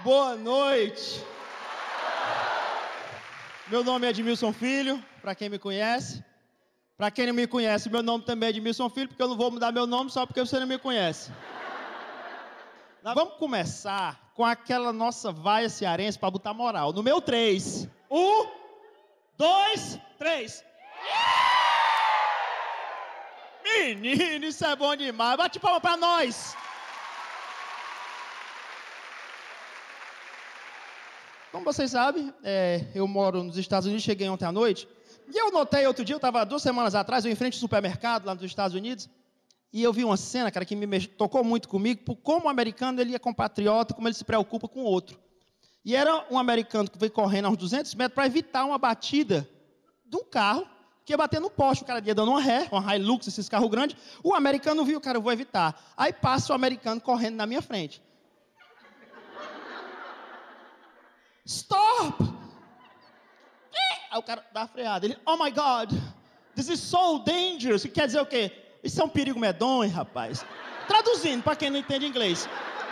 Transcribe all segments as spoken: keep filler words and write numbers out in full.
Boa noite. Meu nome é Edmilson Filho, para quem me conhece. Para quem não me conhece, meu nome também é Edmilson Filho, porque eu não vou mudar meu nome só porque você não me conhece. Vamos começar com aquela nossa vaia cearense para botar moral. No meu três. Um, dois, três. Menino, isso é bom demais. Bate palma para nós. Como vocês sabem, é, eu moro nos Estados Unidos, cheguei ontem à noite, e eu notei outro dia, eu estava duas semanas atrás, eu em frente ao supermercado lá nos Estados Unidos, e eu vi uma cena, cara, que me mex... tocou muito comigo, por como o americano ele é compatriota, como ele se preocupa com o outro. E era um americano que veio correndo a uns duzentos metros para evitar uma batida de um carro que ia bater no poste. O cara ia dando uma ré, uma Hilux, esses carros grandes. O americano viu, cara, eu vou evitar. Aí passa o americano correndo na minha frente. Stop! Aí o cara dá a freada. Ele, oh my God, this is so dangerous. Que quer dizer o quê? Isso é um perigo medonho, rapaz. Traduzindo, para quem não entende inglês.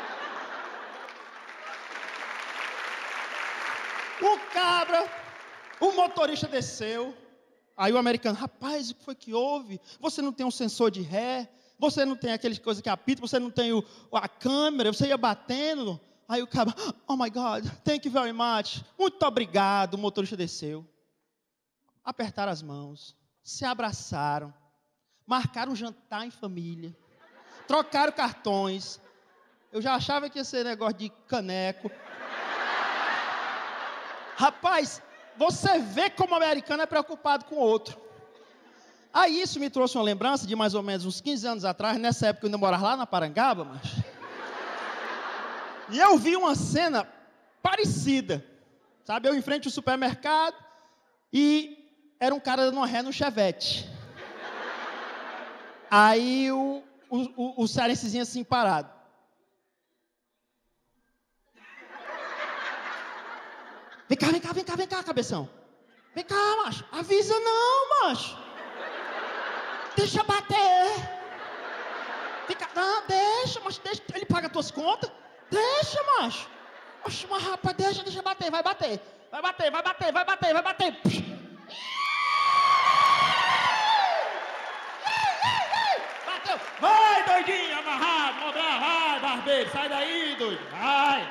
O cabra, o motorista desceu. Aí o americano, rapaz, o que foi que houve? Você não tem um sensor de ré, você não tem aquelas coisas que apita, você não tem o, a câmera, você ia batendo. Aí o cabra, oh my God, thank you very much. Muito obrigado. O motorista desceu. Apertaram as mãos, se abraçaram, marcaram um jantar em família, trocaram cartões. Eu já achava que ia ser negócio de caneco. Rapaz, você vê como o americano é preocupado com o outro. Aí isso me trouxe uma lembrança de mais ou menos uns quinze anos atrás, nessa época eu ainda morava lá na Parangaba, mas... E eu vi uma cena parecida, sabe? Eu em frente ao supermercado e era um cara dando uma ré no Chevette. Aí o, o, o, o cearensezinho assim parado. Vem cá, vem cá, vem cá, vem cá, cabeção. Vem cá, macho. Avisa não, macho. Deixa bater. Fica, não, deixa, macho, deixa. Ele paga as tuas contas. Deixa, macho. Oxe, mas rapaz, deixa, deixa bater, vai bater. Vai bater, vai bater, vai bater, vai bater. Bateu. Vai, doidinho, amarrado, mobrar, vai, barbeiro, sai daí, doido, vai.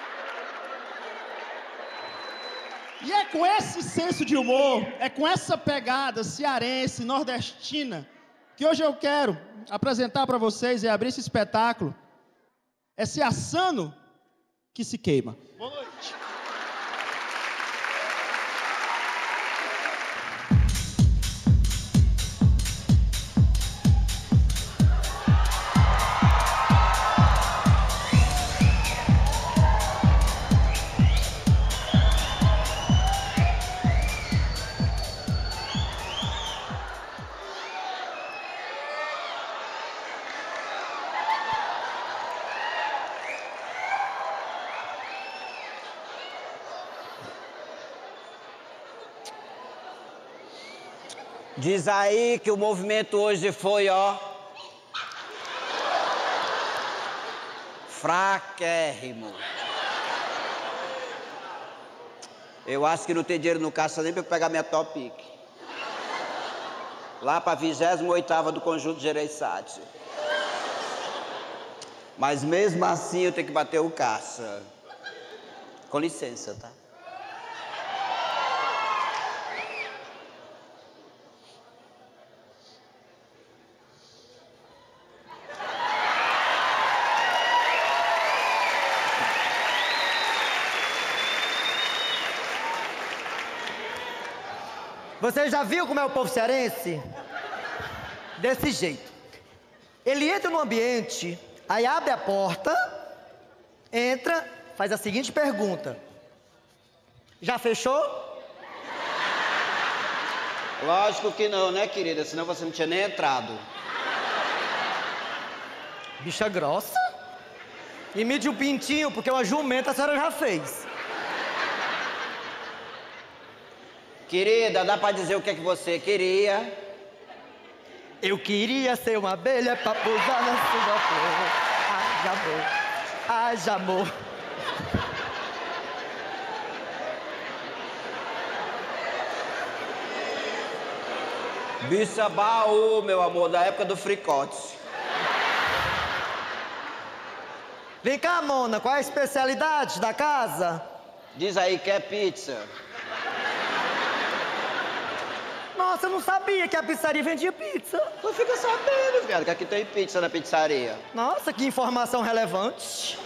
E é com esse senso de humor, é com essa pegada cearense, nordestina, que hoje eu quero apresentar para vocês e abrir esse espetáculo. É se assando que se queima. Boa noite. Diz aí que o movimento hoje foi, ó... fraquérrimo. Eu acho que não tem dinheiro no caixa nem pra eu pegar minha Topic. Lá pra vigésima oitava do conjunto Gereissati. Mas mesmo assim eu tenho que bater o caixa. Com licença, tá? Você já viu como é o povo cearense? Desse jeito. Ele entra no ambiente, aí abre a porta, entra, faz a seguinte pergunta. Já fechou? Lógico que não, né, querida? Senão você não tinha nem entrado. Bicha grossa? Imite um pintinho, porque uma jumenta a senhora já fez. Querida, dá pra dizer o que é que você queria? Eu queria ser uma abelha pra pousar na sua flor. Haja amor, haja amor. Bicha baú, meu amor, da época do fricote. Vem cá, Mona, qual é a especialidade da casa? Diz aí que é pizza. Nossa, eu não sabia que a pizzaria vendia pizza. Tu fica sabendo, viado, que aqui tem pizza na pizzaria. Nossa, que informação relevante.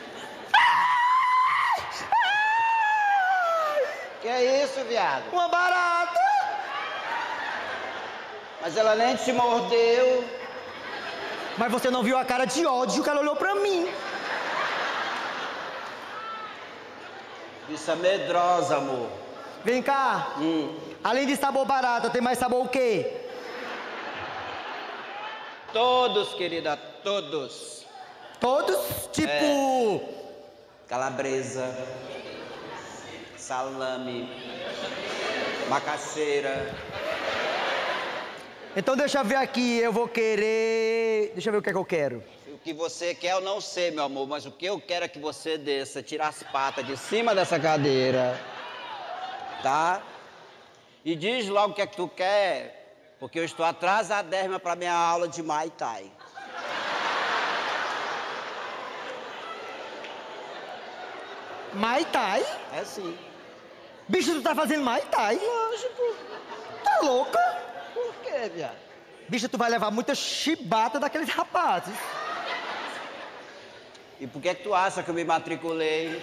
Que é isso, viado? Uma barata. Mas ela nem te mordeu. Mas você não viu a cara de ódio que ela olhou pra mim. Bicha medrosa, amor. Vem cá. Hum. Além de sabor barata, tem mais sabor o quê? Todos, querida, todos. Todos? Tipo... É. Calabresa. Salame. Macaxeira. Então deixa eu ver aqui, eu vou querer... Deixa eu ver o que é que eu quero. O que você quer eu não sei, meu amor, mas o que eu quero é que você desça, tira as patas de cima dessa cadeira, tá? E diz logo o que é que tu quer, porque eu estou atrasadérrima para minha aula de Muay Thai. Muay Thai? É sim. Bicho, tu tá fazendo Muay Thai? Lógico. Tá louca? Por quê, viado? Bicho, tu vai levar muita chibata daqueles rapazes. E por que é que tu acha que eu me matriculei?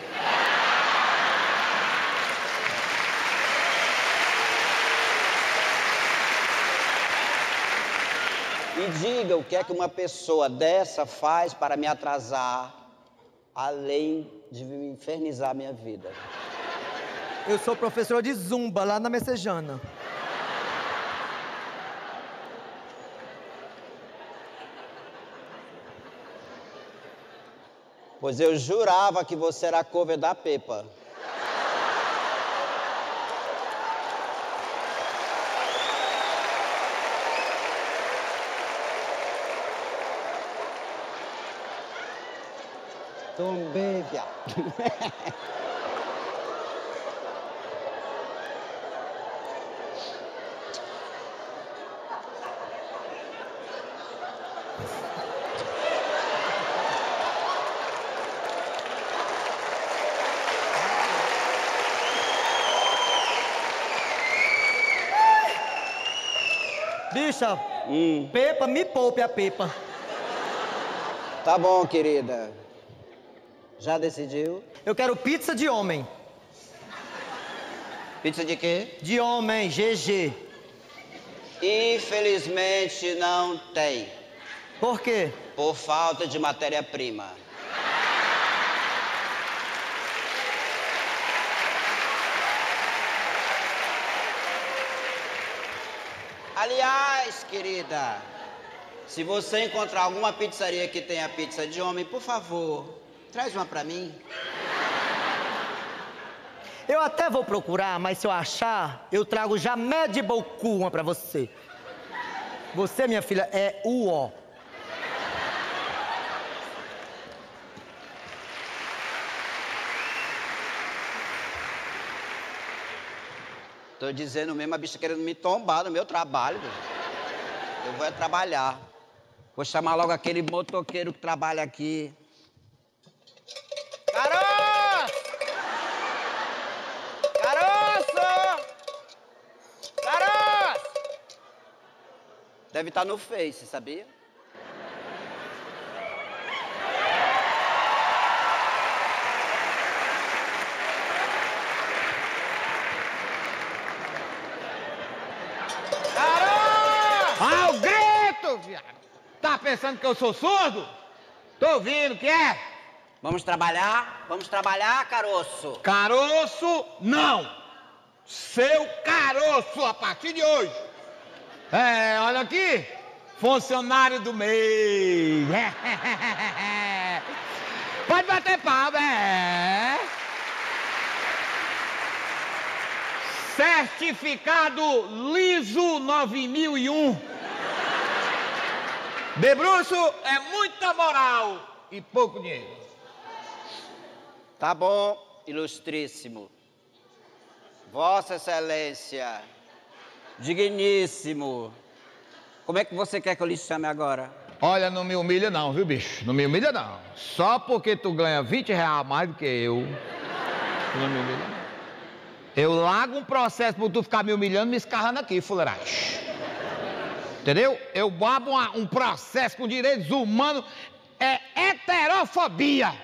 E diga o que é que uma pessoa dessa faz para me atrasar, além de me infernizar a minha vida. Eu sou professor de zumba lá na Messejana. Pois eu jurava que você era a cover da Pepa. Tombei, viado. Bicha, Hum. Pepa, me poupe a Pepa. Tá bom, querida. Já decidiu? Eu quero pizza de homem. Pizza de quê? De homem, G G. Infelizmente não tem. Por quê? Por falta de matéria-prima. Aliás, querida, se você encontrar alguma pizzaria que tenha pizza de homem, por favor, traz uma pra mim. Eu até vou procurar, mas se eu achar, eu trago já de beaucoup uma pra você. Você, minha filha, é o ó. Tô dizendo mesmo, a bicha querendo me tombar no meu trabalho. Eu vou é trabalhar. Vou chamar logo aquele motoqueiro que trabalha aqui. Caroço! Caroço! Caroço! Deve estar no Face, sabia? Ao grito, viado! Tá pensando que eu sou surdo? Tô ouvindo, que é? Vamos trabalhar? Vamos trabalhar, caroço? Caroço, não! Seu caroço a partir de hoje! É, olha aqui, funcionário do mês! Pode bater palma, é! Certificado liso nove mil e um. Debruço é muita moral e pouco dinheiro. Tá bom, ilustríssimo. Vossa Excelência Digníssimo. Como é que você quer que eu lhe chame agora? Olha, não me humilha não, viu, bicho? Não me humilha não. Só porque tu ganha vinte reais a mais do que eu. Tu não me humilha não. Eu largo um processo por tu ficar me humilhando, me escarrando aqui, fuleiragem. Entendeu? Eu babo uma, um processo com direitos humanos. É heterofobia.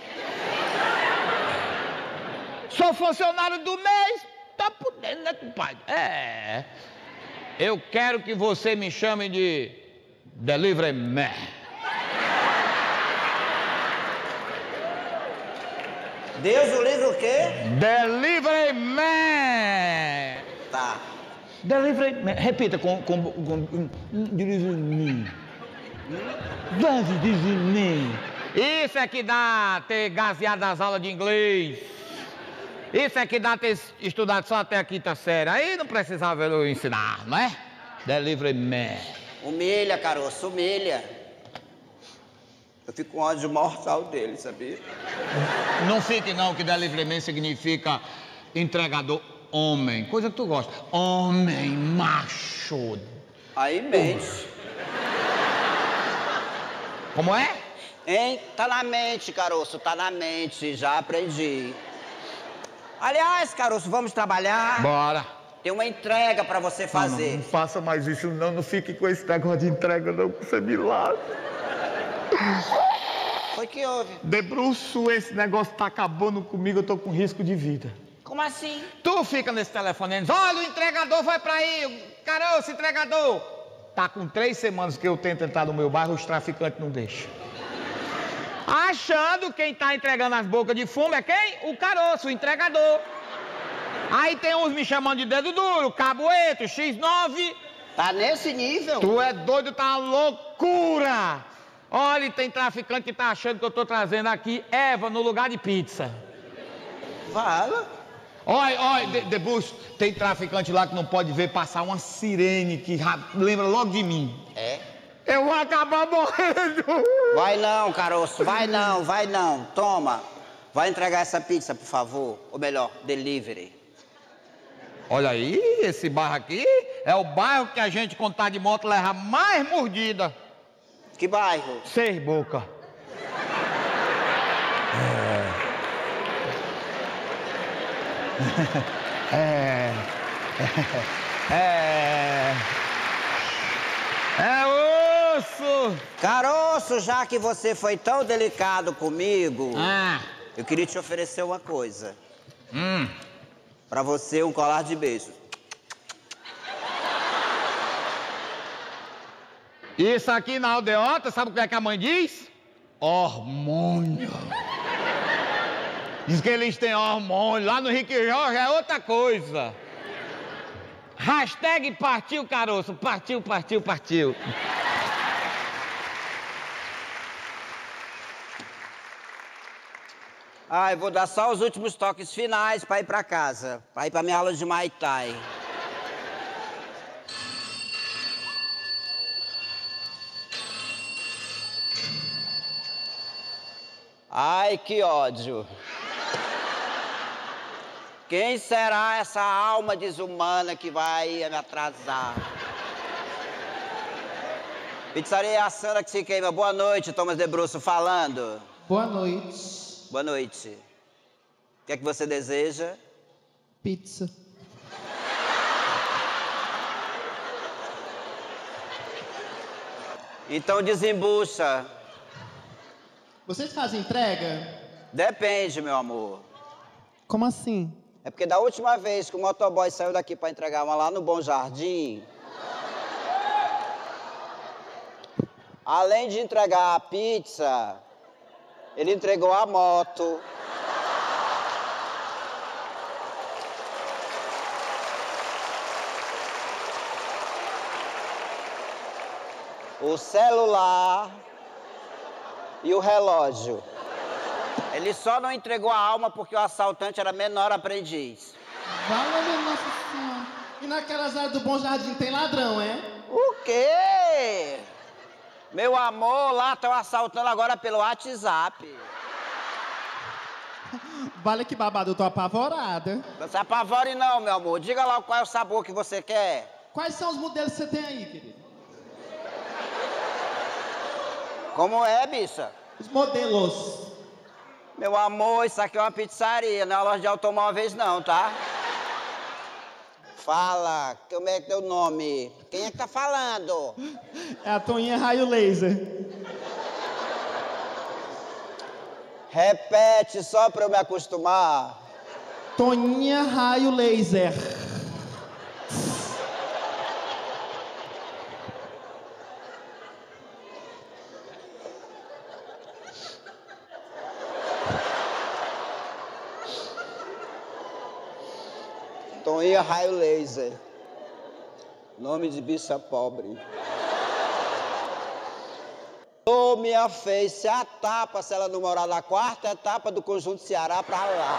Sou funcionário do mês. Tá podendo, né, compadre? É. Eu quero que você me chame de Delivery Man. Deus o livre o quê? Delivery Man. Tá. Delivery Man. Repita com... com, com, com Delivery Man. Delivery Man. Isso é que dá ter gaseado nas aulas de inglês. Isso é que dá ter estudado só até a quinta série. Aí não precisava eu ensinar, não é? Delivery Man. Humilha, caroço, humilha. Eu fico com ódio mortal dele, sabia? Não fique não, que Delivery Man significa entregador homem. Coisa que tu gosta. Homem, macho. Aí mente. Como é? Hein? Tá na mente, caroço, tá na mente. Já aprendi. Aliás, caroço, vamos trabalhar? Bora. Tem uma entrega pra você fazer. Não, não, não faça mais isso não, não fique com esse negócio de entrega não, que você me lasca. Foi que houve? Debruço, esse negócio tá acabando comigo, eu tô com risco de vida. Como assim? Tu fica nesse telefone e diz, olha, o entregador vai pra aí, caroço, entregador. Tá com três semanas que eu tento entrar no meu bairro, os traficantes não deixam. Achando quem tá entregando as bocas de fumo é quem? O caroço, o entregador. Aí tem uns me chamando de dedo duro, caboeto, xis nove. Tá nesse nível? Tu é doido, tá uma loucura. Olha, tem traficante que tá achando que eu tô trazendo aqui Eva no lugar de pizza. Fala. Olha, olha, de, Debucho, tem traficante lá que não pode ver passar uma sirene que lembra logo de mim. É? Eu vou acabar morrendo. Vai não, caroço, vai não, vai não. Toma, vai entregar essa pizza, por favor. Ou melhor, delivery. Olha aí, esse bairro aqui é o bairro que a gente, quando tá de moto, leva mais mordida. Que bairro? Seis Boca. É. É. É. É osso! Caroço, já que você foi tão delicado comigo, Ah. eu queria te oferecer uma coisa. Hum. Pra você, um colar de beijos. Isso aqui na aldeota, sabe o que é que a mãe diz? Hormônio. Diz que eles têm hormônio. Lá no Rick Jorge é outra coisa. Hashtag partiu, caroço. Partiu, partiu, partiu. Ah, eu vou dar só os últimos toques finais pra ir pra casa. Pra ir pra minha aula de Muay Thai. Ai, que ódio. Quem será essa alma desumana que vai me atrasar? Pizzaria A Sandra que se queima. Boa noite, Thomas Debruço falando. Boa noite. Boa noite. O que é que você deseja? Pizza. Então desembucha. Vocês fazem entrega? Depende, meu amor. Como assim? É porque da última vez que o motoboy saiu daqui pra entregar uma lá no Bom Jardim, além de entregar a pizza, ele entregou a moto. O celular e o relógio. Ele só não entregou a alma porque o assaltante era menor aprendiz. Valeu, Nossa Senhora. E naquelas áreas do Bom Jardim tem ladrão, é? O quê? Meu amor, lá estão assaltando agora pelo WhatsApp. Vale que babado, eu tô apavorada. Não se apavore não, meu amor. Diga lá qual é o sabor que você quer. Quais são os modelos que você tem aí, querido? Como é, bicha? Os modelos. Meu amor, isso aqui é uma pizzaria, não é uma loja de automóveis não, tá? Fala, como é teu nome? Quem é que tá falando? É a Toninha Raio Laser. Repete só pra eu me acostumar. Toninha Raio Laser. Toninha Raio Laser. Nome de bicha pobre. Ô, minha face, a tapa se ela não morar na quarta etapa do Conjunto Ceará pra lá.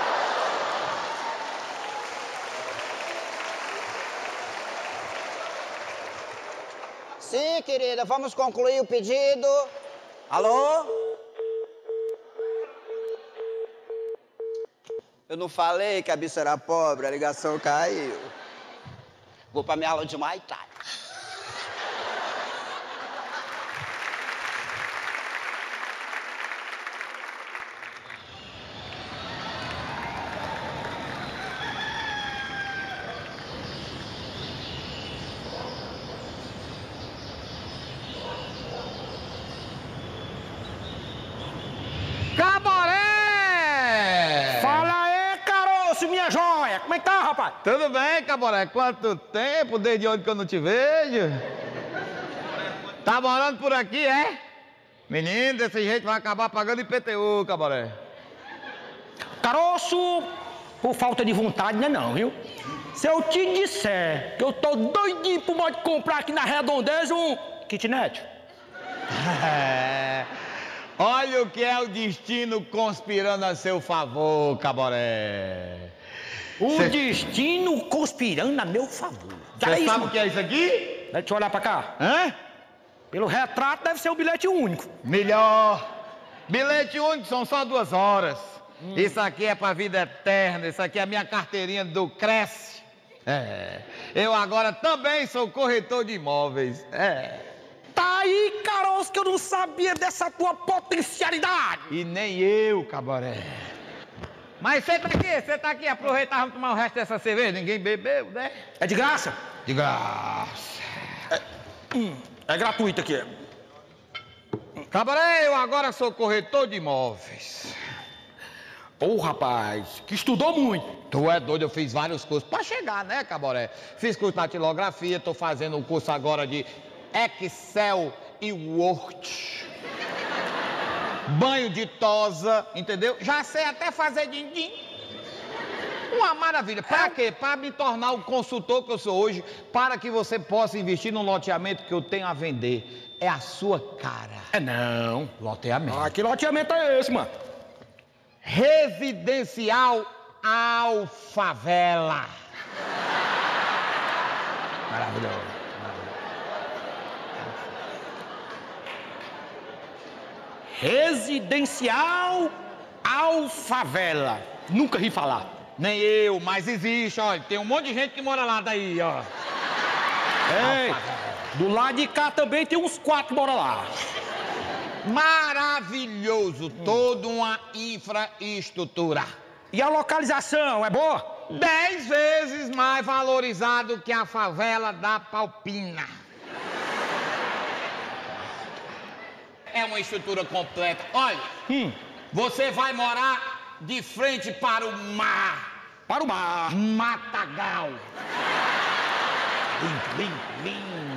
Sim, querida, vamos concluir o pedido. Alô? Eu não falei que a bicha era pobre, a ligação caiu. Vou pra minha aula de Muay Thai. Caboré! Fala aí, caroço, minha joia! Como é que tá, rapaz? Tudo bem, Caboré? Quanto tempo, desde onde que eu não te vejo? Tá morando por aqui, é? Menino, desse jeito vai acabar pagando I P T U, Caboré. Caroço, por falta de vontade, não é não, viu? Se eu te disser que eu tô doidinho pro modo de comprar aqui na Redondeza um kitnet. Olha o que é o destino conspirando a seu favor, Caboré. O Cê... destino conspirando a meu favor. Já Você isso, sabe mano? o que é isso aqui? Deixa eu olhar pra cá. Hã? Pelo retrato deve ser o bilhete único. Melhor. Bilhete único são só duas horas. Hum. Isso aqui é pra vida eterna. Isso aqui é a minha carteirinha do Cresce. É. Eu agora também sou corretor de imóveis. É. Tá aí, caroço, que eu não sabia dessa tua potencialidade. E nem eu, Caboré. Mas você tá aqui, você tá aqui. Aproveitar, vamos tomar o resto dessa cerveja. Ninguém bebeu, né? É de graça? De graça. É, hum, é gratuito aqui. Caboré, eu agora sou corretor de imóveis. Ô, oh, rapaz, que estudou muito. Tu é doido, eu fiz vários cursos pra chegar, né, Caboré? Fiz curso de datilografia, tô fazendo um curso agora de Excel e Word. Banho de tosa, entendeu? Já sei até fazer din-din. Uma maravilha. Pra quê? Pra me tornar o consultor que eu sou hoje, para que você possa investir no loteamento que eu tenho a vender. É a sua cara. É não. Loteamento. Ah, que loteamento é esse, mano? Residencial Alfavela. Maravilhoso. Residencial Alfavela. Nunca ri falar. Nem eu, mas existe, olha. Tem um monte de gente que mora lá daí, ó. Ei, do lado de cá também tem uns quatro que moram lá. Maravilhoso, hum. Toda uma infraestrutura. E a localização é boa? Dez vezes mais valorizado que a favela da Palpina. É uma estrutura completa. Olha, hum. Você vai morar de frente para o mar. Para o mar. Matagal. Lindo, lindo, lindo.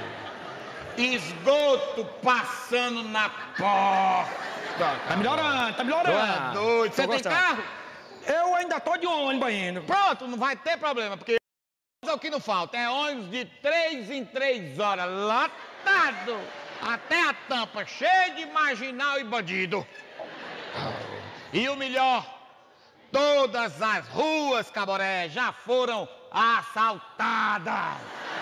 Esgoto passando na porta. Tá melhorando, tá melhorando. É doido. Você tem carro? Eu ainda tô de ônibus indo. Pronto, não vai ter problema, porque é o que não falta. É ônibus de três em três horas, lotado. Até a tampa, cheio de marginal e bandido. E o melhor, todas as ruas, Caboré, já foram assaltadas.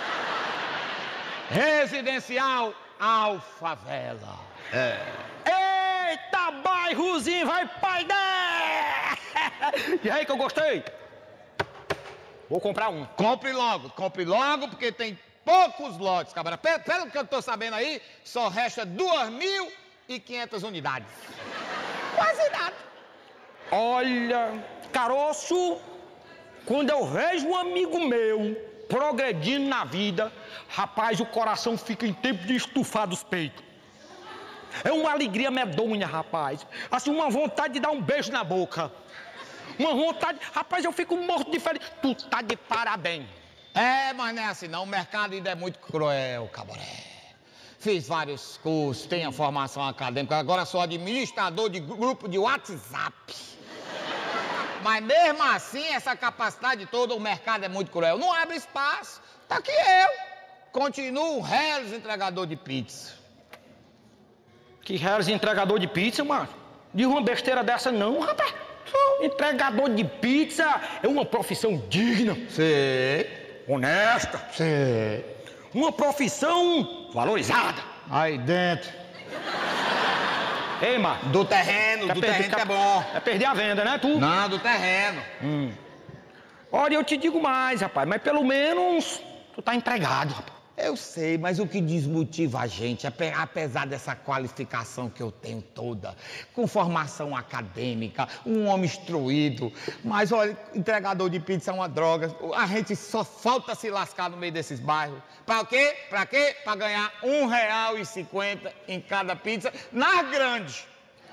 Residencial Alfavela. É. Eita, bairrozinho, vai pai! E aí que eu gostei? Vou comprar um. Compre logo, compre logo, porque tem poucos lotes, camarada. Pelo, pelo que eu tô sabendo aí, só resta duas mil e quinhentas unidades. Quase nada. Olha, caroço, quando eu vejo um amigo meu progredindo na vida, rapaz, o coração fica em tempo de estufar dos peitos. É uma alegria medonha, rapaz. Assim, uma vontade de dar um beijo na boca. Uma vontade... Rapaz, eu fico morto de feliz. Tu tá de parabéns. É, mas não é assim não. O mercado ainda é muito cruel, caboré. Fiz vários cursos, tenho a formação acadêmica. Agora sou administrador de grupo de WhatsApp. Mas mesmo assim, essa capacidade toda, o mercado é muito cruel. Não abre espaço. Tá aqui eu. Continuo um reles entregador de pizza. Que reles entregador de pizza, mano? Diz uma besteira dessa não, rapaz. Entregador de pizza é uma profissão digna. Sim. Honesta. Sim. Uma profissão valorizada. Aí dentro. Ei, mano. Do terreno, do terreno que é bom. É perder a venda, né, tu? Não, do terreno. Hum. Olha, eu te digo mais, rapaz, mas pelo menos tu tá empregado, rapaz. Eu sei, mas o que desmotiva a gente, apesar dessa qualificação que eu tenho toda, com formação acadêmica, um homem instruído, mas olha, entregador de pizza é uma droga, a gente só falta se lascar no meio desses bairros. Pra quê? Pra quê? Pra ganhar um real e cinquenta em cada pizza, nas grandes.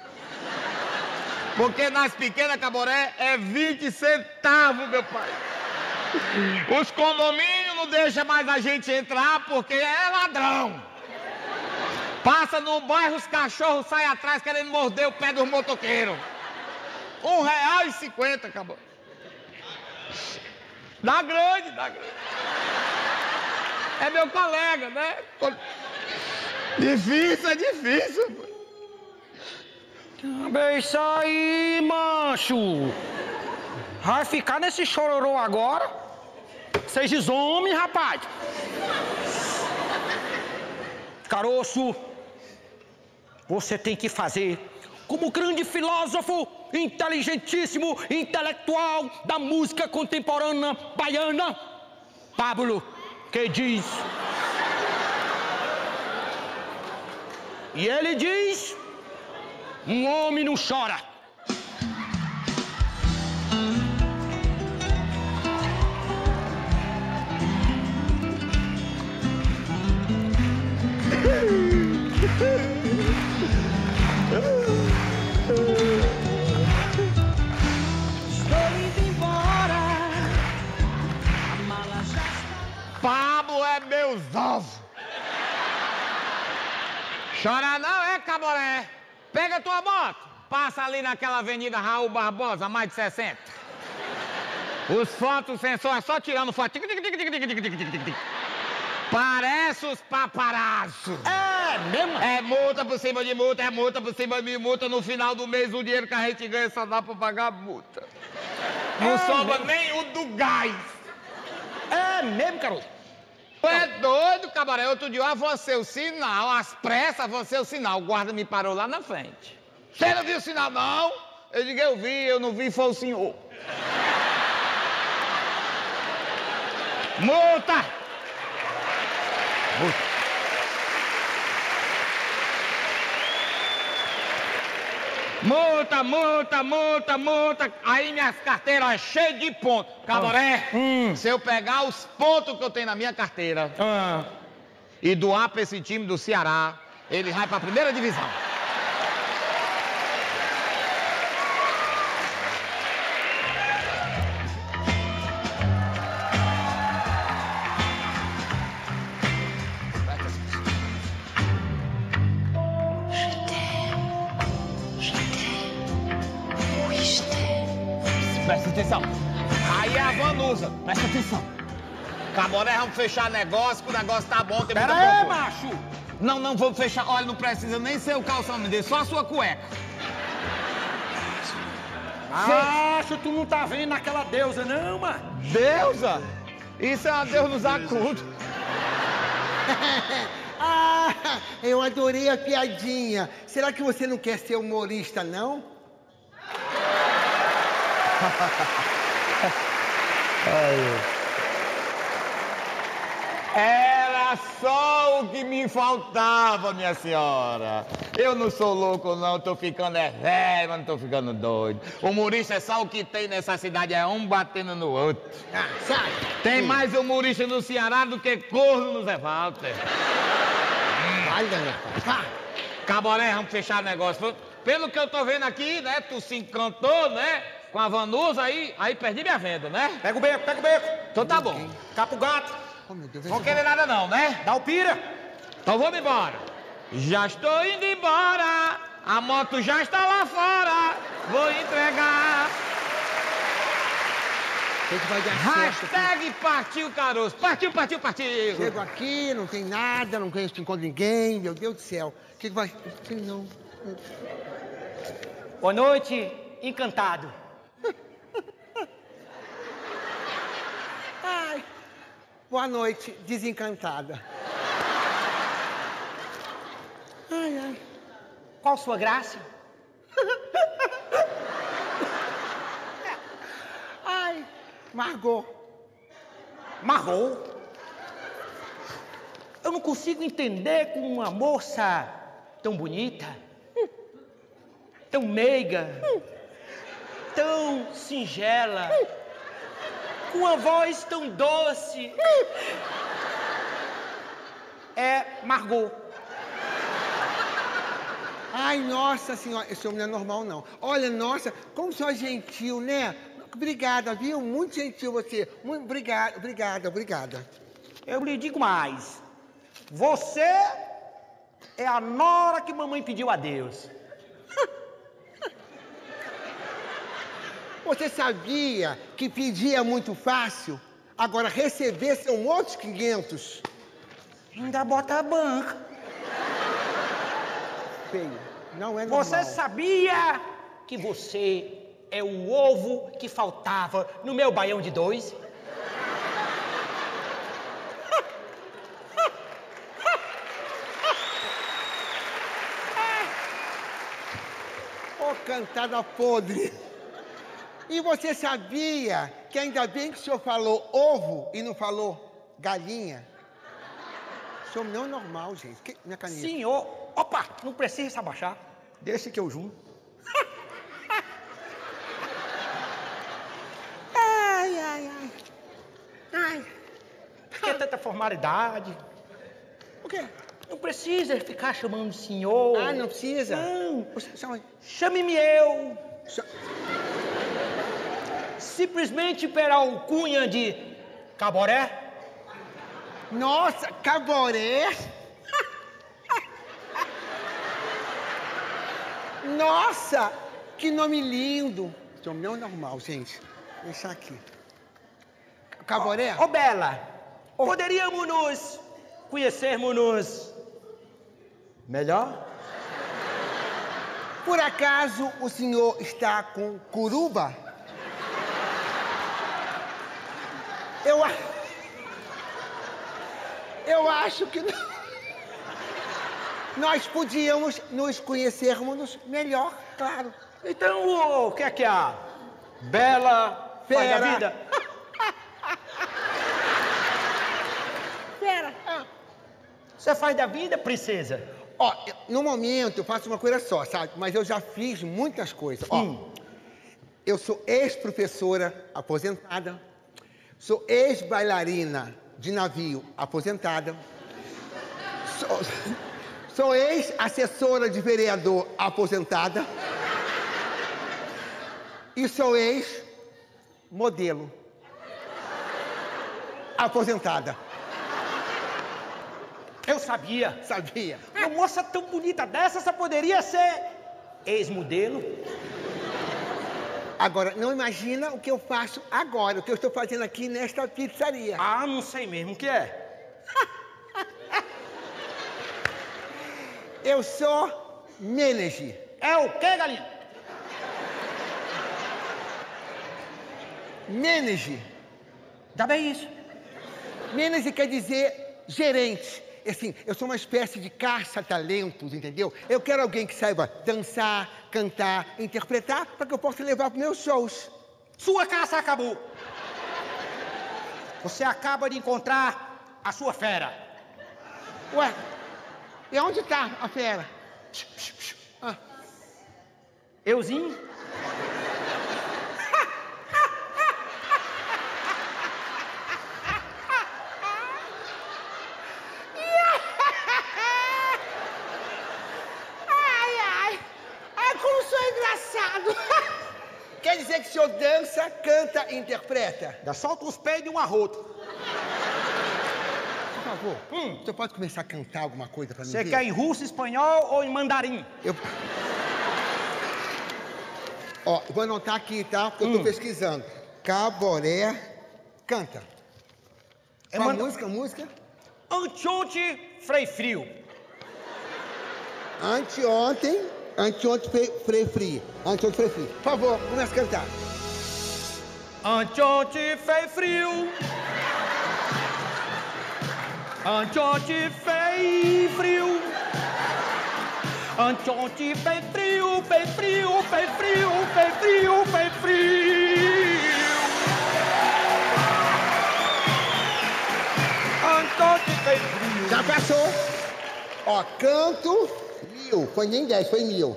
Porque nas pequenas, caboré, é vinte centavos, meu pai. Os condomínios não deixam mais a gente entrar porque é ladrão. Passa no bairro, os cachorros saem atrás querendo morder o pé dos motoqueiros. Um real e cinquenta, acabou. Dá grande, dá grande. É meu colega, né? Difícil, é difícil. É isso aí, macho. Vai ficar nesse chororô agora? Seja homem, rapaz. Caroço, você tem que fazer como grande filósofo, inteligentíssimo, intelectual da música contemporânea baiana, Pablo, que diz... E ele diz... Um homem não chora. Pablo é meus ovos. Chora não, é, caboré? Pega tua moto, passa ali naquela avenida Raul Barbosa, mais de sessenta. Os fotossensores só tirando foto. Parece os paparazzo. É mesmo? É multa por cima de multa, é multa por cima de multa. No final do mês, o dinheiro que a gente ganha só dá pra pagar a multa. Não é sobra mesmo? nem o do gás. É mesmo, garoto? Tu é doido, cabaré? Outro dia eu avancei o sinal, às pressas avancei o sinal. O guarda me parou lá na frente. Você não viu o sinal, não? Eu digo, eu vi, eu não vi, foi o senhor. Multa! Multa. Multa, multa, multa, multa. Aí minhas carteiras cheias de pontos. Caboré, Hum. se eu pegar os pontos que eu tenho na minha carteira Ah. e doar pra esse time do Ceará, ele vai pra primeira divisão. Presta atenção. Aí é a Vanusa. Presta atenção. Caboré, vamos fechar negócio, que o negócio tá bom, tem muita Pera aí, procura. macho. Não, não, vamos fechar. Olha, não precisa nem ser o calção me dê, só a sua cueca. Macho, tu não tá vendo aquela deusa, não, mano? Deusa? Isso é uma Deus nos acuda. Ah, eu adorei a piadinha. Será que você não quer ser humorista, não? Era só o que me faltava, minha senhora. Eu não sou louco, não. Tô ficando é velho, mas não tô ficando doido. Humorista é só o que tem nessa cidade, é um batendo no outro. Ah, sai. Tem Hum. mais humorista no Ceará do que corno no Zé Walter. Vai, Daniel. Vai. Caboré, vamos fechar o negócio. Pelo que eu tô vendo aqui, né? Tu se encantou, né? Com a Vanusa aí, aí perdi minha venda, né? Pega o beco, pega o beco. Então tá bom. Capa o gato. Oh, meu Deus. Não vou querer nada não, né? Dá o pira. Então vamos embora. Já estou indo embora. A moto já está lá fora. Vou entregar. Tem que vai dar certo. Hashtag partiu caroço. Partiu, partiu, partiu. Chego aqui, não tem nada, não conheço, não encontro ninguém. Meu Deus do céu. O que, que vai... Sei não. Boa noite, encantado. Ai. Boa noite, desencantada. Ai, ai. Qual sua graça? Ai, Margot. Margot. Eu não consigo entender como uma moça tão bonita, tão meiga, tão singela, com uma voz tão doce. É Margot. Ai, nossa senhora, esse homem não é normal, não. Olha, nossa, como o senhor é gentil, né? Obrigada, viu? Muito gentil você. Muito obrigada, obrigada, obrigada. Eu lhe digo mais. Você é a nora que mamãe pediu a Deus. Você sabia que pedir é muito fácil? Agora, receber são outros quinhentos. Ainda bota a banca. Feio, não é normal. Você sabia que você é o ovo que faltava no meu baião de dois? Ô, cantada podre. E você sabia que ainda bem que o senhor falou ovo e não falou galinha? O senhor não é normal, gente. Que... Minha caneta. Senhor, opa, não precisa se abaixar. Deixa que eu junto. Ai, ai, ai. Ai. Por que tanta formalidade? O quê? Não precisa ficar chamando de senhor. Ah, não precisa? Não. Você chama... Chame-me eu. Cha- Simplesmente pela alcunha de Caboré. Nossa, caboré. Nossa, que nome lindo. Esse nome não é normal, gente. Deixa aqui. Caboré? Ô, Bela, poderíamos nos conhecermos-nos melhor? Por acaso o senhor está com curuba? Eu, a- eu acho que não. Nós podíamos nos conhecermos melhor, claro. Então, o que é que a Bela faz da Fera. vida? Pera. Ah. Você faz da vida, princesa? Ó, eu- no momento eu faço uma coisa só, sabe? Mas eu já fiz muitas coisas. Ó, Hum. eu sou ex-professora aposentada, sou ex-bailarina de navio aposentada, sou, sou ex-assessora de vereador aposentada e sou ex-modelo aposentada. Eu sabia. Sabia? Uma moça tão bonita dessa só poderia ser ex-modelo. Agora, não imagina o que eu faço agora, o que eu estou fazendo aqui nesta pizzaria. Ah, não sei mesmo o que é. Eu sou manager. É o quê, galinha? Manager. Dá bem isso. Manager quer dizer gerente. Assim, eu sou uma espécie de caça-talentos, entendeu? Eu quero alguém que saiba dançar, cantar, interpretar, para que eu possa levar para meus shows. Sua caça acabou. Você acaba de encontrar a sua fera. Ué, e onde tá a fera? Ah, Euzinho? ai, ai. Ai, como sou engraçado. Quer dizer que o senhor dança, canta e interpreta? Já solta os peidos e um arroto. Por favor, Hum. o senhor pode começar a cantar alguma coisa pra mim Você ver? quer em russo, espanhol ou em mandarim? Eu... Ó, eu vou anotar aqui, tá? Porque eu tô Hum. pesquisando. Caboré, canta. É Qual manda- música, música? Antionte Frei Frio. Anteontem, anteontem Frei Frei Frio. Anteontem Frei Frio. Por favor, começa a cantar. Antionte Frei Frio. Antionte Frei Frio. Antionte Frei Frio, Frei Frio, Frei Frio, Frei Frio, Frei Frio. Antionte Frei Frio. Já passou. Ó, canto, mil. Foi nem dez, foi mil.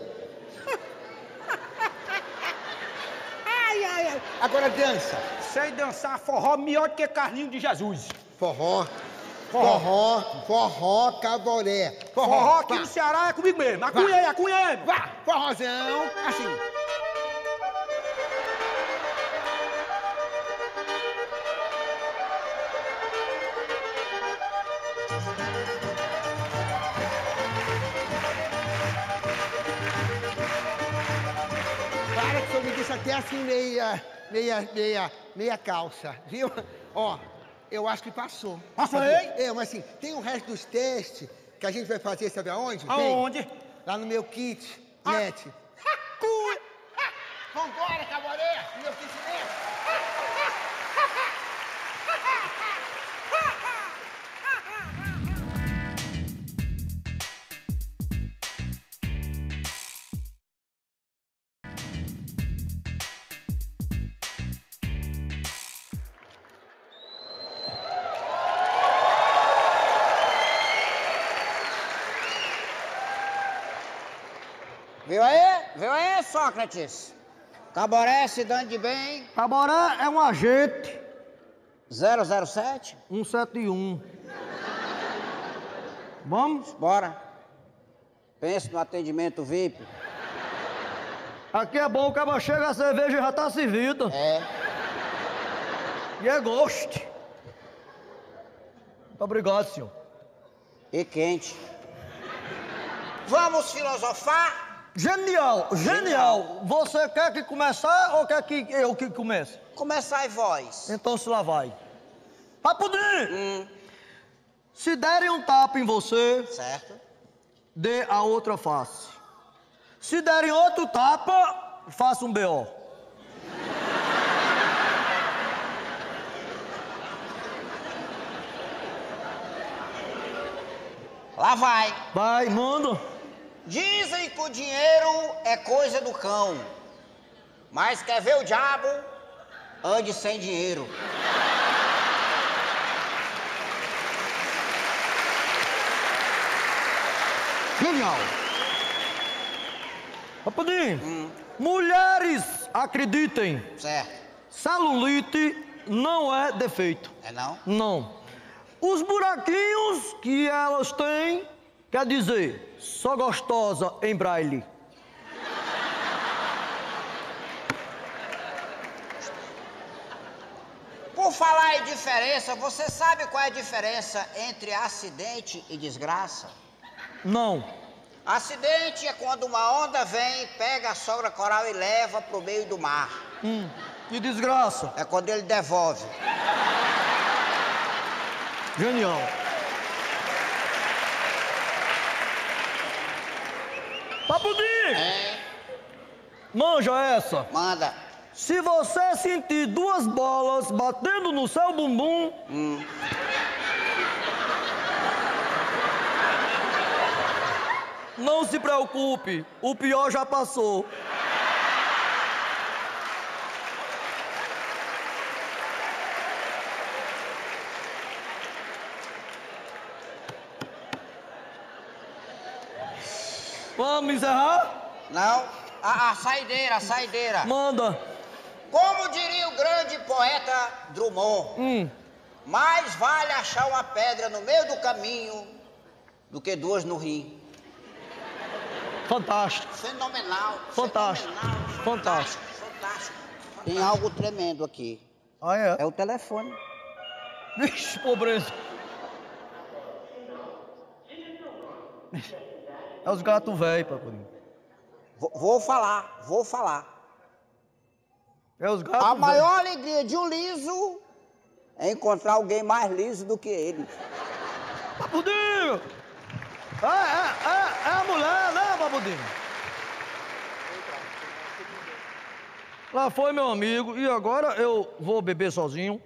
Ai, ai, ai. Agora dança. Sei dançar forró melhor que Carlinho de Jesus. Forró. Forró, forró, caboré. Forró aqui vá. no Ceará é comigo mesmo. Acunha aí, acunha aí. Vá, forrozão, assim. Para que o senhor me deixa até assim meia, meia, meia, meia calça, viu? Ó, eu acho que passou. Passou, Sabia? hein? É, mas assim, tem o resto dos testes que a gente vai fazer, sabe aonde? Vem. Aonde? Lá no meu kit, Ah. net. Cunha. Vambora, caboré! Meu kit net! Viu aí? Viu aí, Sócrates? Caboré se dando de bem. Caboré é um agente zero zero sete? cento e setenta e um. Vamos? Bora. Pense no atendimento V I P. Aqui é bom, o cara chega, a cerveja já tá servida. É. E é gosto. Muito obrigado, senhor. E quente. Vamos filosofar? Genial, genial. Você quer que começar ou quer que eu que comece? Começar em voz. Então se lá vai. Rapudinho! Hum, Se derem um tapa em você, certo. dê a outra face. Se derem outro tapa, faça um B O. Lá vai. Vai, manda. Dizem que o dinheiro é coisa do cão. Mas quer ver o diabo? Ande sem dinheiro. Genial. Rapidinho. Mulheres, acreditem, Certo. celulite não é defeito. É não? Não. Os buraquinhos que elas têm, quer dizer, só gostosa em braille. Por falar em diferença, você sabe qual é a diferença entre acidente e desgraça? Não. Acidente é quando uma onda vem, pega a sogra coral e leva pro meio do mar. Hum, que desgraça. É quando ele devolve. Genial. Papudinho! É, Manja essa. manda. Se você sentir duas bolas batendo no seu bumbum, Hum. não se preocupe, o pior já passou. Vamos encerrar? Não, a, a saideira, a saideira. Manda. Como diria o grande poeta Drummond, Hum. mais vale achar uma pedra no meio do caminho do que duas no rim. Fantástico. Fenomenal. Fantástico. Fenomenal, Fantástico. Fantástico. Tem algo tremendo aqui. Ah, é? É o telefone. Vixe, pobreza. É os gatos velhos, papulinho. Vou, vou falar, vou falar. É os gatos A velhos. maior alegria de um liso é encontrar alguém mais liso do que ele. Papudinho! É, é, é, é a mulher, né, Papudinho? Lá foi meu amigo, e agora eu vou beber sozinho.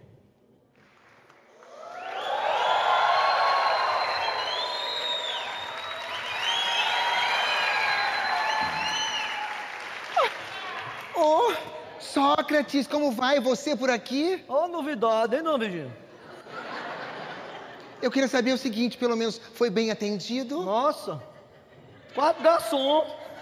Ô, Sócrates, como vai? Você por aqui? Ô, novidade, hein, não, Virgínio? Eu queria saber o seguinte, pelo menos foi bem atendido? Nossa, quatro garçom.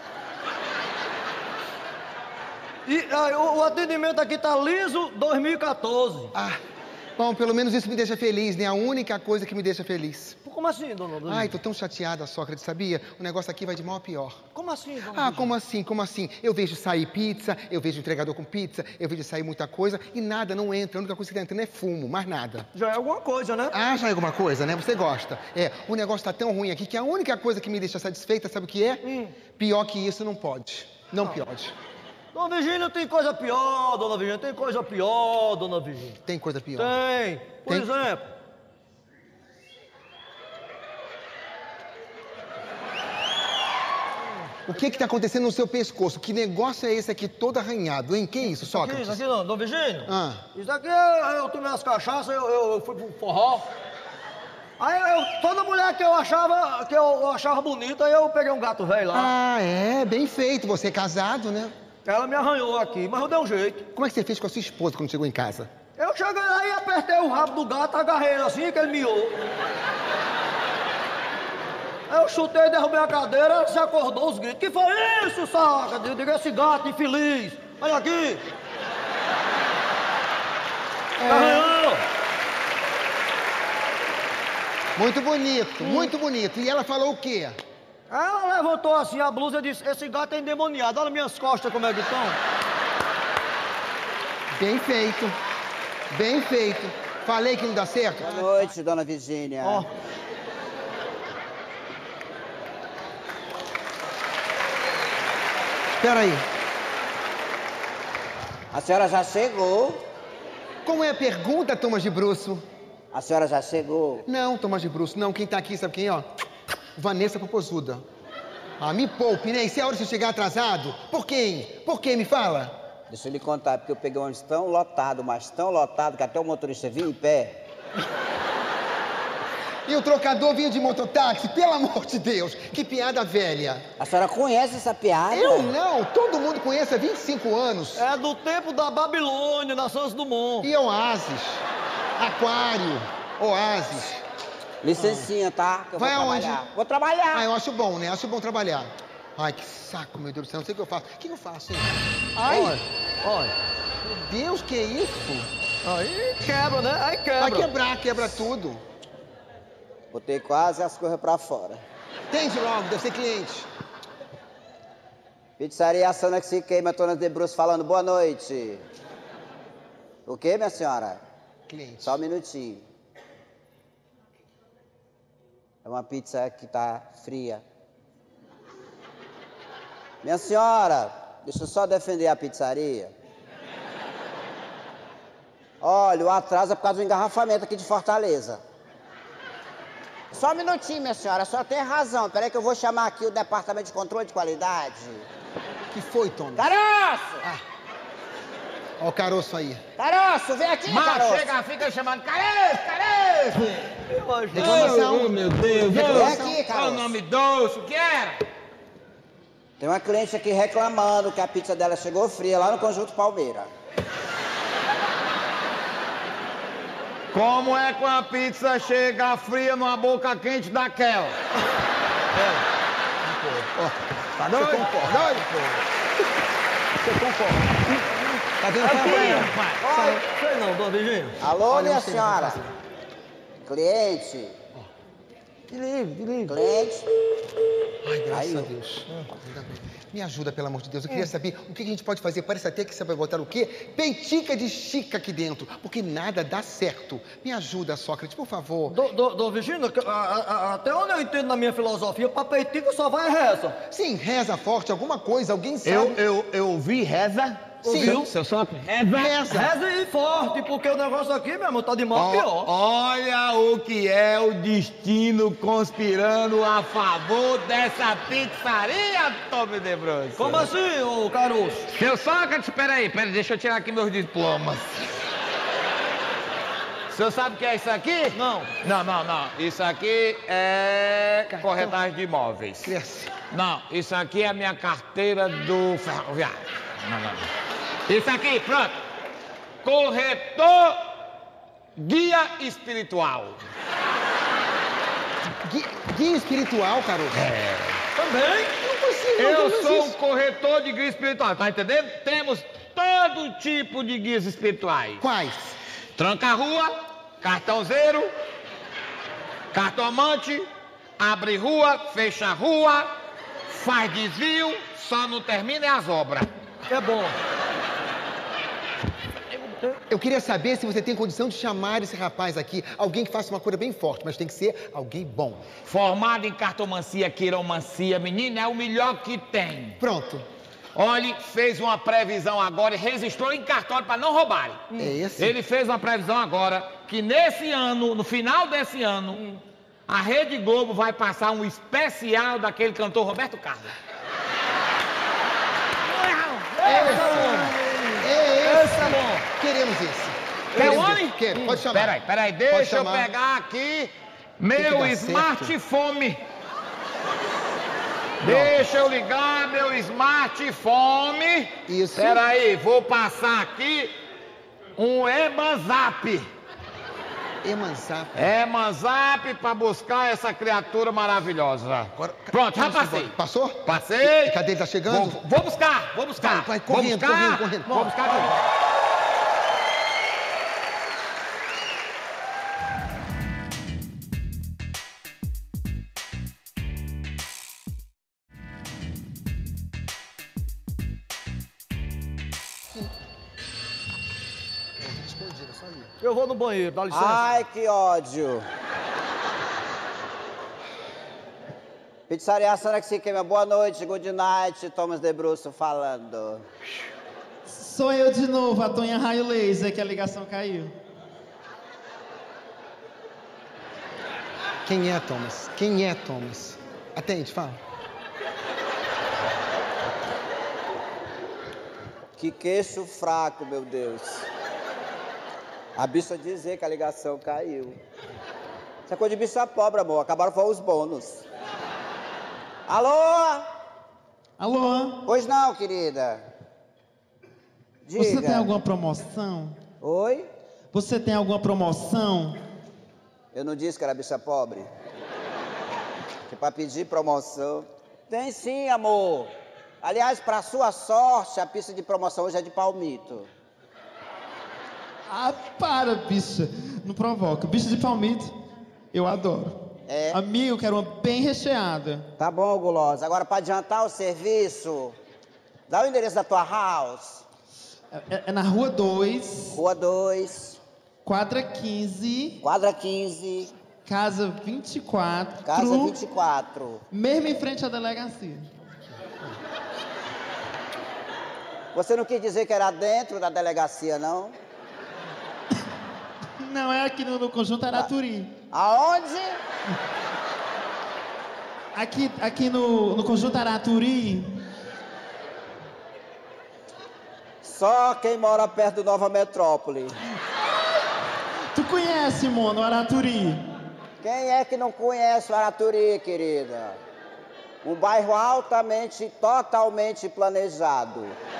E ah, o, o atendimento aqui tá liso dois mil e quatorze. Ah, bom, pelo menos isso me deixa feliz, né? A única coisa que me deixa feliz. Como assim, dona Virgínia? Ai, tô tão chateada, Sócrates, sabia? O negócio aqui vai de mal a pior. Como assim, dona Ah, Virgínia? como assim, como assim? Eu vejo sair pizza, eu vejo entregador com pizza, eu vejo sair muita coisa e nada não entra. A única coisa que tá entrando é fumo, mais nada. Já é alguma coisa, né? Ah, já é alguma coisa, né? Você gosta. É, o negócio tá tão ruim aqui que a única coisa que me deixa satisfeita, sabe o que é? Hum. Pior que isso não pode. Não pode. Dona Virgínia, tem coisa pior, dona Virgínia, tem coisa pior, dona Virgínia. Tem coisa pior. Tem. Por Tem? exemplo, O que que tá acontecendo no seu pescoço? Que negócio é esse aqui todo arranhado, hein? Que isso, aqui, Sócrates? isso aqui não, dona Virgínia. Ah. Isso aqui eu, eu tomei as cachaças, eu, eu, eu fui pro forró. Aí eu, toda mulher que eu achava, que eu, eu achava bonita, aí eu peguei um gato velho lá. Ah, é, bem feito. Você é casado, né? Ela me arranhou aqui, mas eu dei um jeito. Como é que você fez com a sua esposa quando chegou em casa? Eu cheguei lá e apertei o rabo do gato, agarrei ele assim, que ele miou. Aí eu chutei, derrubei a cadeira, ela se acordou os gritos. Que foi isso, saca? Eu digo, esse gato infeliz. Olha aqui. É. Arranhou. Muito bonito, muito bonito. E ela falou o quê? Ela levantou assim a blusa e disse, esse gato é endemoniado, olha minhas costas como é que estão. Bem feito. Bem feito. Falei que não dá certo? Boa noite, dona Virgínia. Ó. Espera aí. A senhora já chegou? Como é a pergunta, Thomas de Brusso? A senhora já chegou? Não, Thomas de Brusso, não. Quem tá aqui, sabe quem, ó? Vanessa Popozuda. Ah, me poupe, né? E se é hora de você chegar atrasado? Por quem? Por quem? Me fala. Deixa eu lhe contar, porque eu peguei um ônibus tão lotado, mas tão lotado, que até o motorista vinha em pé. E o trocador vinha de mototáxi? Pelo amor de Deus, que piada velha. A senhora conhece essa piada? Eu não, todo mundo conhece há vinte e cinco anos. É do tempo da Babilônia, na Santos Dumont. E Oasis, Aquário, Oasis. Licencinha, tá? Que eu Vai vou aonde? trabalhar. Vou trabalhar. Ah, eu acho bom, né? Acho bom trabalhar. Ai, que saco, meu Deus do céu, não sei o que eu faço. O que eu faço, hein? Ai, Olha, olha. meu Deus, que é isso? Aí quebra, né? Aí quebra. Vai quebrar, quebra tudo. Botei quase as coisas pra fora. Tende logo, deve ser cliente. Pizzaria Assana que se queima, Thomas de Bruce falando, boa noite. O quê, minha senhora? Cliente. Só um minutinho. É uma pizza que tá fria. Minha senhora, deixa eu só defender a pizzaria. Olha, o atraso é por causa do engarrafamento aqui de Fortaleza. Só um minutinho, minha senhora, a senhora tem razão. Peraí que eu vou chamar aqui o departamento de controle de qualidade. Que foi, Thomas? Caroço! Ó o caroço aí. Caroço, vem aqui, Mas caroço. chega, fica chamando caroço, caroço. Reclamação. Oh, meu Deus, Vem doce. aqui, Qual o caroço. nome doce, o que era? Tem uma cliente aqui reclamando que a pizza dela chegou fria lá no Conjunto Palmeira. Como é que uma pizza chega fria numa boca quente daquela? Tá doido? Você concorda? Doido, pô. Você concorda? Tá vendo Aqui, pai? pai. Sei não, dona Virgínia. Alô, Olha, minha não sei senhora. fazer. Cliente. Que livre, que livre. Cliente. Ai, graças Aí, a ó. Deus. Ainda bem. Me ajuda, pelo amor de Deus. Eu queria saber o que a gente pode fazer. Parece até que você vai botar o quê? Pentica de chica aqui dentro. Porque nada dá certo. Me ajuda, Sócrates, por favor. Dona do, do Virgínia, que- a- a- até onde eu entendo na minha filosofia, pra peitica só vai reza. Sim, reza forte, alguma coisa. Alguém sabe. Eu, eu, eu ouvi reza. Sim. Seu, seu Sócrates, reza. Reza. Reza e forte, porque o negócio aqui, meu irmão, tá de mal a Ó, pior. olha o que é o destino conspirando a favor dessa pizzaria, Tommy de Bruce. Como assim, ô caroço? Seu Sócrates, peraí, peraí, deixa eu tirar aqui meus diplomas. O senhor sabe o que é isso aqui? Não. Não, não, não. Isso aqui é corretagem de imóveis. Cresce. Não, isso aqui é a minha carteira do ferroviário. Não, não, não. Isso aqui, pronto. Corretor guia espiritual. Guia, guia espiritual, Caroço. Também? Não consigo, não Eu tenho sou um isso. corretor de guia espiritual, tá entendendo? Temos todo tipo de guias espirituais. Quais? Tranca-rua, cartãozeiro, cartomante, abre rua, fecha rua, faz desvio, só não termina é as obras. É bom. Eu queria saber se você tem condição de chamar esse rapaz aqui, alguém que faça uma cura bem forte, mas tem que ser alguém bom. Formado em cartomancia, quiromancia, menina, é o melhor que tem. Pronto. Olhe, fez uma previsão agora e registrou em cartório para não roubarem. É esse? Ele fez uma previsão agora que nesse ano, no final desse ano, a Rede Globo vai passar um especial daquele cantor Roberto Carlos. É esse. Esse é bom. Queremos esse. Quer o Queremos homem? esse. Quer, pode chamar. Peraí, peraí, Pode deixa eu chamar. pegar aqui que meu dar smartphone. Deixa eu ligar meu smartphone. Isso. Peraí, vou passar aqui um Emanzap. Emansap. Emanzap para buscar essa criatura maravilhosa. Pronto, já Vamos passei. embora. Passou? Passei. Cadê ele? Tá chegando? Vou, vou buscar, vou buscar. Vai, vai, correndo, vou buscar, correndo, correndo. Vou buscar. Vou... Escondido, só ali. Eu vou no banheiro, dá licença. Ai, que ódio. Pizzaria Santa Xiquema, boa noite, good night, Thomas de Brusso falando. Sou eu de novo, a Tonha Raio Laser, que a ligação caiu. Quem é Thomas? Quem é Thomas? Atende, fala. Que queixo fraco, meu Deus. A bicha dizer que a ligação caiu. Isso é coisa de bicha pobre, amor. Acabaram com os bônus. Alô? Alô? Pois não, querida. Diga. Você tem alguma promoção? Oi? Você tem alguma promoção? Eu não disse que era bicha pobre? Que pra pedir promoção... Tem sim, amor. Aliás, pra sua sorte, a pista de promoção hoje é de palmito. Ah, para, bicha. Não provoca. Bicha de palmito, eu adoro. É? Amigo, quero uma bem recheada. Tá bom, gulosa. Agora, pra adiantar o serviço, dá o endereço da tua house. É, é na Rua dois, Rua dois, quadra quinze, quadra quinze, casa vinte e quatro. casa vinte e quatro. Mesmo em frente à delegacia. Você não quis dizer que era dentro da delegacia, não? Não, é aqui no, no Conjunto Araturi. Aonde? Aqui, aqui no, no Conjunto Araturi. Só quem mora perto do Nova Metrópole. Tu conhece, mono, Araturi? Quem é que não conhece o Araturi, querida? Um bairro altamente, totalmente planejado.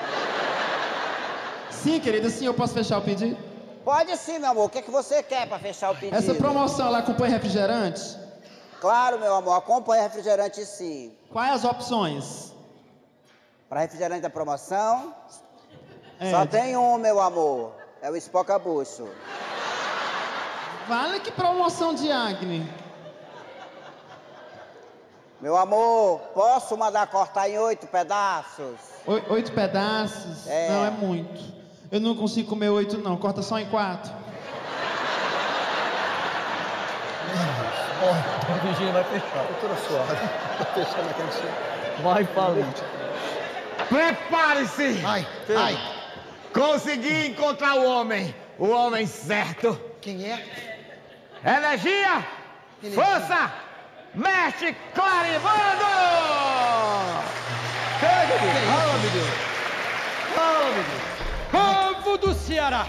Sim, querida, sim, eu posso fechar o pedido? Pode sim, meu amor. O que, é que você quer pra fechar o pedido? Essa promoção lá acompanha refrigerante? Claro, meu amor, acompanha refrigerante sim. Quais as opções? Para refrigerante da promoção, É, só tem um, meu amor. É o espoca-bucho. Vale que promoção de Agni. Meu amor, posso mandar cortar em oito pedaços? Oi- Oito pedaços? É. Não, é muito. Eu não consigo comer oito, não. Corta só em quatro. Ó, a Virgínia vai fechar. Doutora suave. Tá fechando a cantina. Vai, fala. Prepare-se! Ai, ai. Consegui encontrar o homem, o homem certo. Quem é? Energia, Energia. força, mestre Claribando! Chega, Deus. Fala, meu Deus. Fala, meu Deus. Povo do Ceará!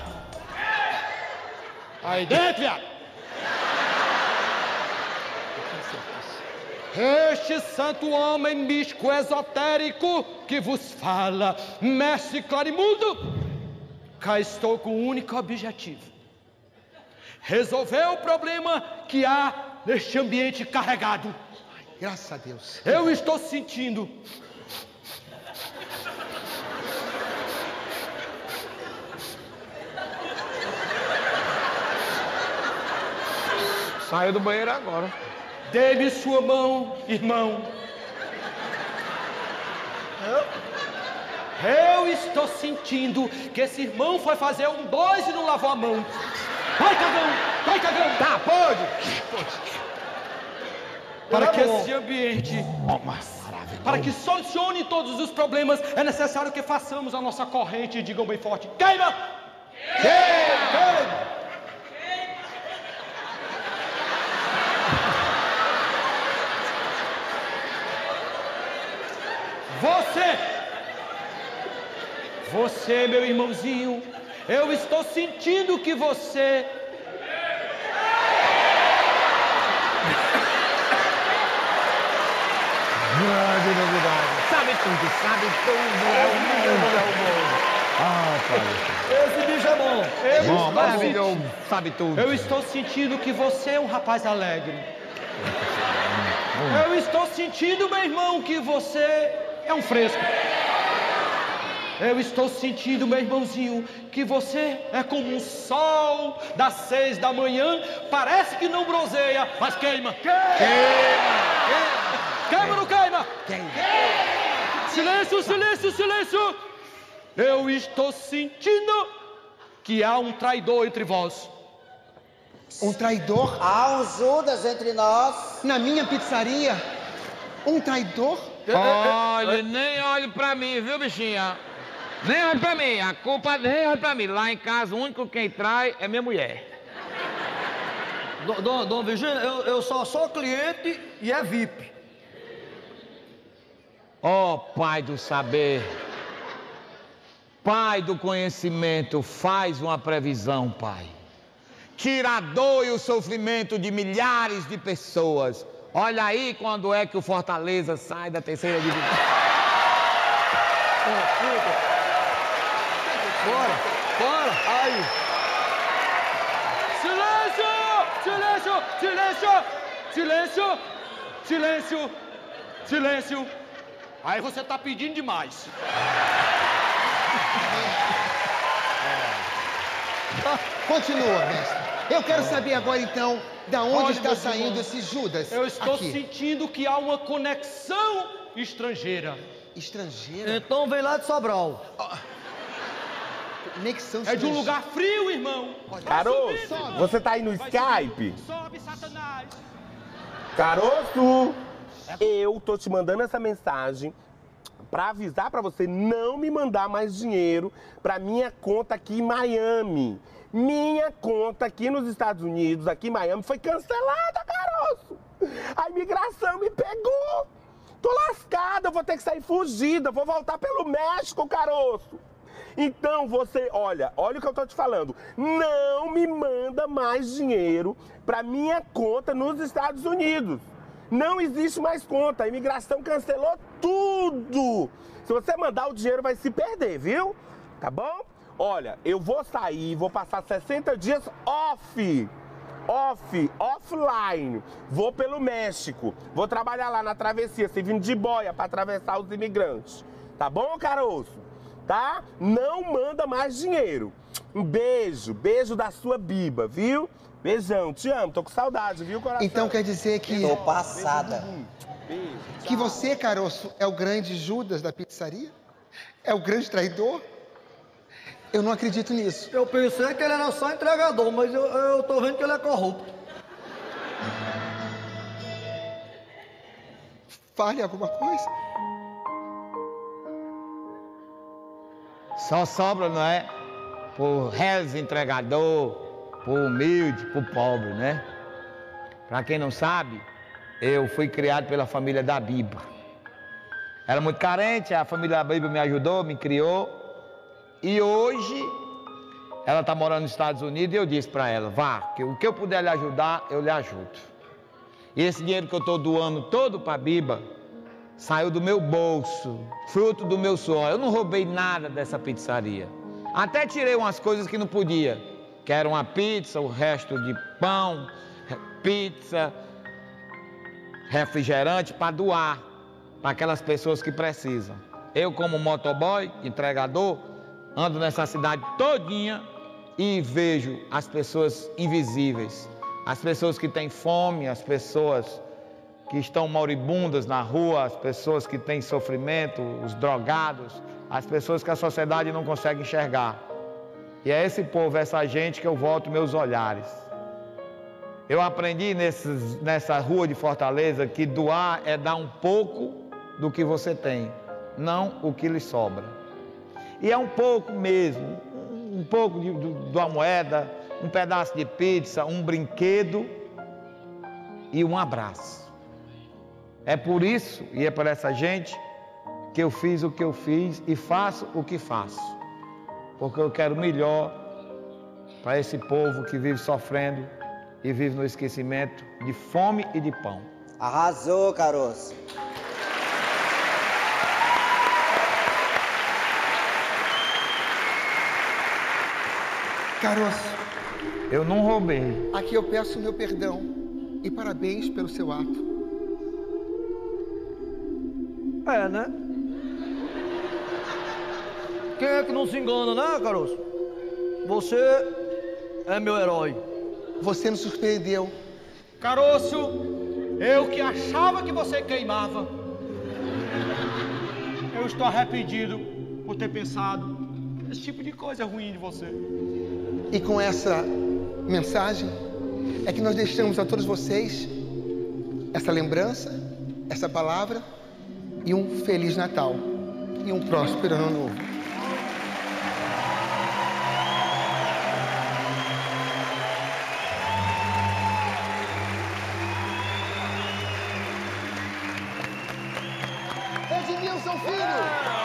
Aí dentro, viado! Este santo homem místico esotérico que vos fala, mestre Clarimundo, cá estou com um único objetivo: resolver o problema que há neste ambiente carregado. Graças a Deus. Eu estou sentindo Saiu do banheiro agora. Dê-me sua mão, irmão. Eu estou sentindo que esse irmão foi fazer um dois e não lavou a mão. Vai, cagão! Vai, cagão! Tá, pode? Para que esse ambiente, para que solucione todos os problemas, é necessário que façamos a nossa corrente e digam bem forte: queima! Queima! Você, você, meu irmãozinho, eu estou sentindo que você Grande novidade. Sabe tudo, sabe tudo. É o mundo, é o mundo. Ah, pai. Esse bicho é bom. eu Bom, estou maravilhoso. Sabe tudo. Eu estou sentindo que você é um rapaz alegre. Eu estou sentindo, meu irmão, que você é um fresco. Eu estou sentindo, meu irmãozinho, que você é como um sol das seis da manhã. Parece que não bronzeia, mas queima. Queima! Queima ou não queima? Queima! Silêncio, silêncio, silêncio! Eu estou sentindo que há um traidor entre vós. Um traidor Há um Judas entre nós. na minha pizzaria? Um traidor? Olha, nem olhe pra mim, viu, bichinha? Nem olhe pra mim, a culpa nem olhe pra mim. Lá em casa, o único quem trai é minha mulher. Do- Dona, dona Virgínia, eu, eu só sou cliente e é V I P. Ó oh, Pai do saber, Pai do conhecimento, faz uma previsão, Pai. Tira a dor e o sofrimento de milhares de pessoas. Olha aí quando é que o Fortaleza sai da terceira divisão. Bora, bora. Aí. Silêncio! Silêncio! Silêncio! Silêncio! Silêncio! Silêncio! Aí você tá pedindo demais. Continua, mestre. Eu quero saber agora, então, da onde Olha, está meus saindo irmãos, esse Judas Eu estou aqui. sentindo que há uma conexão estrangeira. Estrangeira? Então vem lá de Sobral. Conexão É de um estrangeira. lugar frio, irmão. Caroço, Sobe, você tá aí no vai Skype? subir. Sobe, Satanás. Caroço, eu tô te mandando essa mensagem pra avisar pra você não me mandar mais dinheiro pra minha conta aqui em Miami. Minha conta aqui nos Estados Unidos, aqui em Miami, foi cancelada, Caroço. A imigração me pegou. Tô lascada, eu vou ter que sair fugida, vou voltar pelo México, Caroço. Então você, olha, olha o que eu tô te falando. Não me manda mais dinheiro pra minha conta nos Estados Unidos. Não existe mais conta, a imigração cancelou tudo. Se você mandar, o dinheiro vai se perder, viu? Tá bom? Olha, eu vou sair, vou passar sessenta dias off. Off, offline. Vou pelo México. Vou trabalhar lá na travessia, servindo de boia para atravessar os imigrantes. Tá bom, caroço? Tá? Não manda mais dinheiro. Um beijo, beijo da sua Biba, viu? Beijão, te amo, tô com saudade, viu, coração? Então quer dizer que... Tô passada. Beijo, Que você, caroço, é o grande Judas da pizzaria? É o grande traidor? Eu não acredito nisso. Eu pensei que ele era só entregador, mas eu, eu tô vendo que ele é corrupto. Fale alguma coisa? Só sobra, não é? Por réis entregador, por humilde, por pobre, né? Pra quem não sabe, eu fui criado pela família da Biba. Era muito carente, a família da Biba me ajudou, me criou. E hoje, ela está morando nos Estados Unidos e eu disse para ela, vá, que o que eu puder lhe ajudar, eu lhe ajudo. E esse dinheiro que eu estou doando todo para a Biba, saiu do meu bolso, fruto do meu suor. Eu não roubei nada dessa pizzaria. Até tirei umas coisas que não podia, que era uma pizza, o resto de pão, pizza, refrigerante para doar para aquelas pessoas que precisam. Eu, como motoboy, entregador, ando nessa cidade todinha e vejo as pessoas invisíveis, as pessoas que têm fome, as pessoas que estão moribundas na rua, as pessoas que têm sofrimento, os drogados, as pessoas que a sociedade não consegue enxergar. E é esse povo, essa gente que eu volto meus olhares. Eu aprendi nesses, nessa rua de Fortaleza que doar é dar um pouco do que você tem, não o que lhe sobra. E é um pouco mesmo, um pouco de, de, de uma moeda, um pedaço de pizza, um brinquedo e um abraço. É por isso, e é por essa gente, que eu fiz o que eu fiz e faço o que faço. Porque eu quero melhor para esse povo que vive sofrendo e vive no esquecimento de fome e de pão. Arrasou, caroço. Caroço, Eu não roubei. aqui eu peço meu perdão e parabéns pelo seu ato. É, né? Quem é que não se engana, né, caroço? Você é meu herói. Você nos surpreendeu. Caroço, eu que achava que você queimava. Eu estou arrependido por ter pensado esse tipo de coisa ruim de você. E com essa mensagem é que nós deixamos a todos vocês essa lembrança, essa palavra e um Feliz Natal e um próspero Ano Novo. Edmilson Filho!